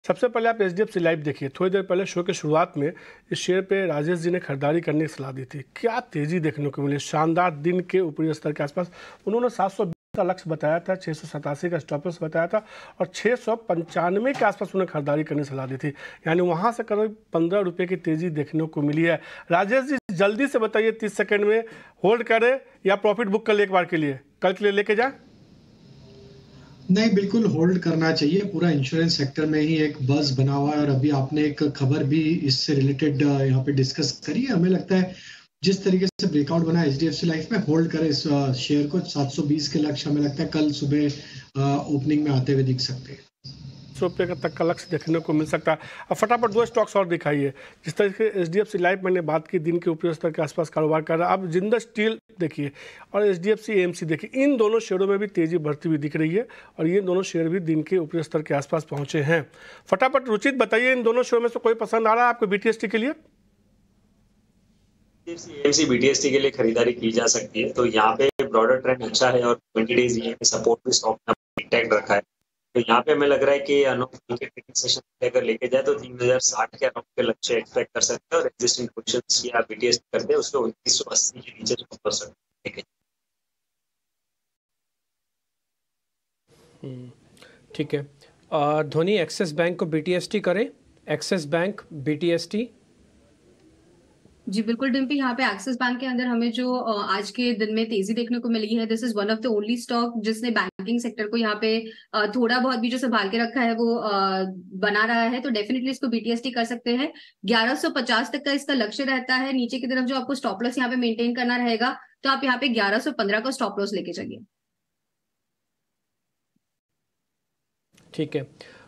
सबसे पहले आप एचडीएफसी लाइव देखिए। थोड़ी देर पहले शो के शुरुआत में इस शेयर पे राजेश जी ने खरीदारी करने की सलाह दी थी। क्या तेजी देखने को मिली, शानदार दिन के ऊपरी स्तर के आसपास। उन्होंने 720 का लक्ष्य बताया था, 687 का स्टॉप लॉस बताया था और 695 के आसपास उन्हें खरीदारी करने की सलाह दी थी। यानी वहां से करीब 15 रुपये की तेजी देखने को मिली है। राजेश जी जल्दी से बताइए, 30 सेकेंड में, होल्ड करें या प्रॉफिट बुक कर ले एक बार के लिए, कल के लिए लेके जाए? नहीं, बिल्कुल होल्ड करना चाहिए। पूरा इंश्योरेंस सेक्टर में ही एक बज़ बना हुआ है और अभी आपने एक खबर भी इससे रिलेटेड यहाँ पे डिस्कस करी है। हमें लगता है जिस तरीके से ब्रेकआउट बना एचडीएफसी लाइफ में, होल्ड करें इस शेयर को। 720 के लक्ष्य हमें लगता है कल सुबह ओपनिंग में आते हुए दिख सकते हैं। ₹100 तक का लक्ष्य देखने को मिल सकता है। अब फटाफट दो स्टॉक्स और दिखाइए। जिस तरीके से एचडीएफसी लाइफ मैंने बात की, दिन के ऊपरी स्तर के आसपास कारोबार कर रहा है। अब जिंदल स्टील देखिए और एचडीएफसी एएमसी देखिए, इन दोनों शेयरों में भी तेजी बढ़ती हुई दिख रही है और ये दोनों शेयर भी दिन के ऊपरी स्तर के आसपास पहुंचे हैं। फटाफट रुचित बताइए, इन दोनों शेयरों में से कोई पसंद आ रहा है आपको बीटीएसटी के लिए? एएमसी बीटीएसटी के लिए खरीदारी की जा सकती है। तो यहाँ पे ब्रॉडर ट्रेंड अच्छा है और 20 डेज ये सपोर्ट भी स्टॉक ने इंटैक्ट रखा है। तो यहाँ पे हमें लग रहा है कि ट्रेडिंग सेशन अगर लेके जाए तो 3060 के अराउंड के लक्ष्य एक्सपेक्ट कर सकते हैं और एग्जिस्टिंग पोजीशंस या बीटीएसटी करते हैं उसको 2980 के नीचे जो कर सकते हैं। ठीक है। धोनी, एक्सिस बैंक को बीटीएसटी करें? Axis bank BTST. जी बिल्कुल डिम्पी, यहाँ पे एक्सिस बैंक के अंदर हमें जो आज के दिन में तेजी देखने को मिली है, this is one of the only stock जिसने बैंकिंग सेक्टर को यहाँ पे थोड़ा बहुत भी जो संभाल के रखा है वो बना रहा है। तो डेफिनेटली इसको बीटीएसटी कर सकते हैं। 1150 तक का इसका लक्ष्य रहता है। नीचे की तरफ जो आपको स्टॉप लॉस यहाँ पे मेंटेन करना रहेगा, तो आप यहाँ पे 1115 का स्टॉप लॉस लेके चलिए। ठीक है।